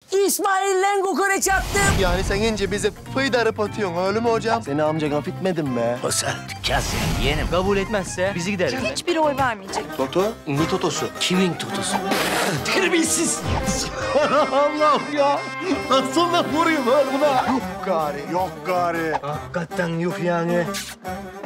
İsmail'le kokoreç attım. Yani sen ince bizi fıydarıp atıyorsun öyle mi hocam? Seni amcan affetmedin be. O sen dükkan senin yeğenim. Kabul etmezse bizi gider. Hiçbiri oy vermeyecek. Toto, ne totosu? Kimin tutusu? Terbiyesiz. Allah'ım ya. Nasıl da vurayım oğlum ha? Yok gari, yok gari. Hakikaten yok yani.